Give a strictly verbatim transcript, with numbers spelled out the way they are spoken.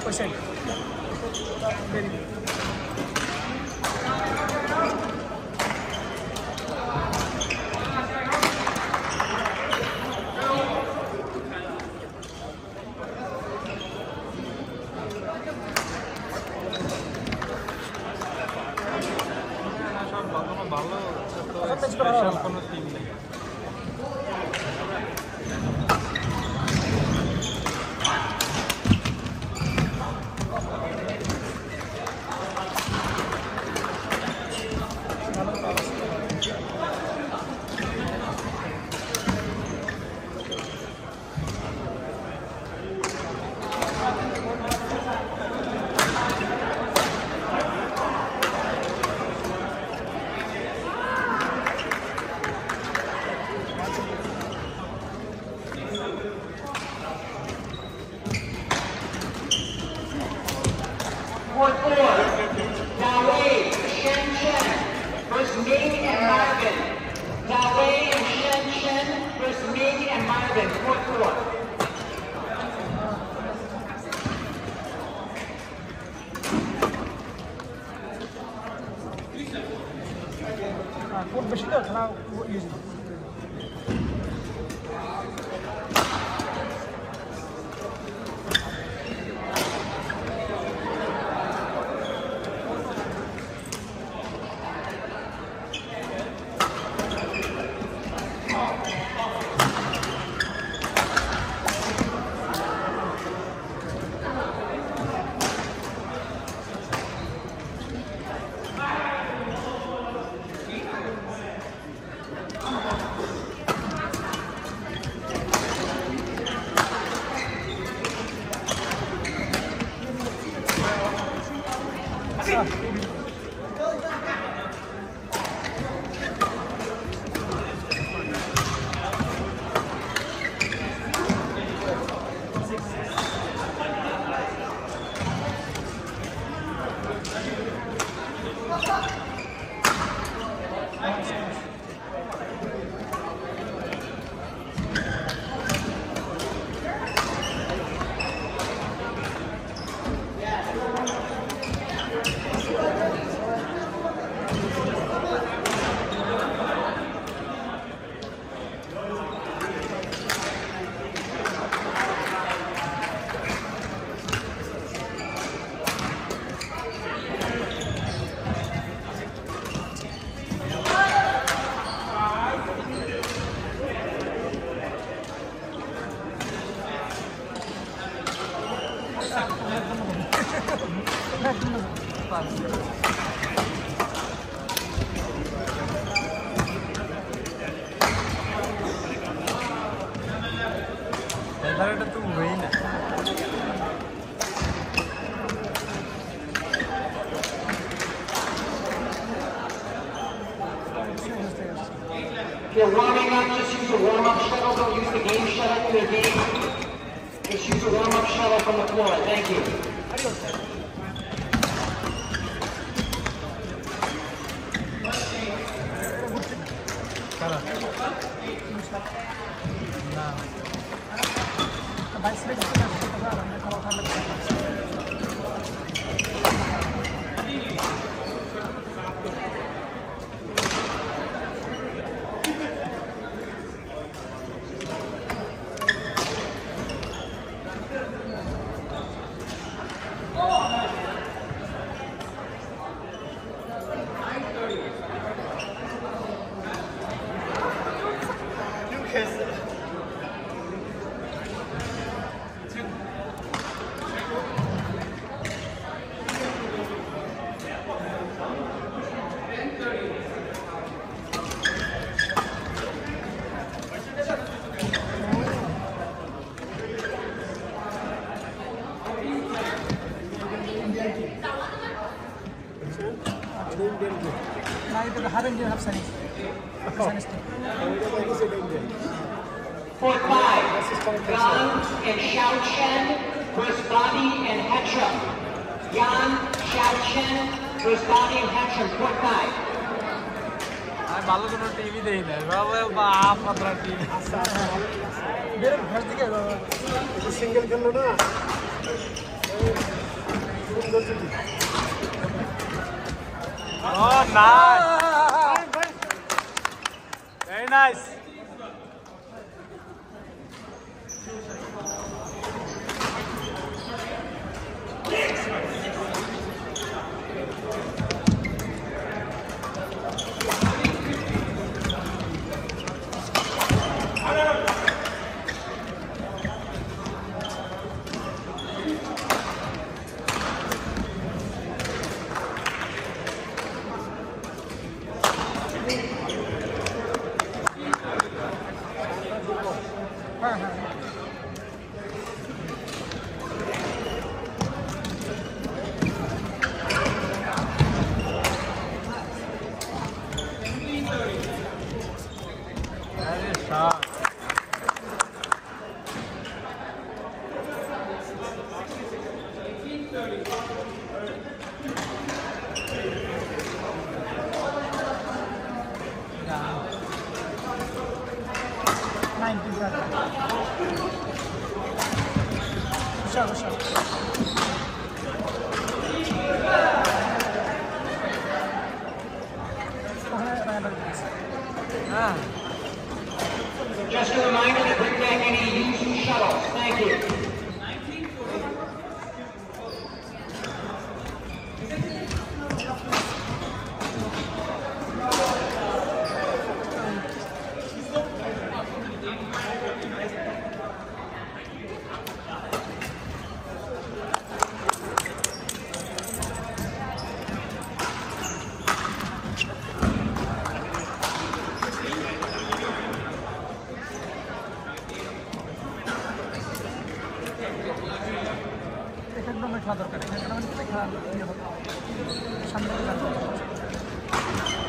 percent. Very good. Special কোনো team নেই। Court four, Dawei, Shen Shen versus Ming and Marvin. Dawei and Shen Shen versus Ming and Marvin. Court four. Court beshi to khana use. এধারেটা তো হবেই না। If you're warming up, just use a warm-up shuttle. Don't use the game shuttle for your game. Just use a warm-up shuttle from the floor. Thank you. কারা? না। বাইশ minute থেকে আমরা খাওয়া খাওয়া লাগবে। Now you have Indian have Sunnis. Sunnis team. Fourth five, Yan and Xiao Chen versus Bobby and Hetcham. Yan, Xiao Chen versus Bobby and Hetcham. Fourth five. আমি ভালো কোনো টিভি দেই না বাবা বাপ মাত্রা টিভি বের ঘর থেকে সিঙ্গেল খেললো না Oh, nice. Very nice. হ্যাঁ হ্যাঁ Very sharp. nineteen thirty. Sure, sure. Ah. Just a reminder to bring back any used shuttles. Thank you. একদম খেলা দরকার, খেলা মানে খেলা ইয়ে হবে সামনে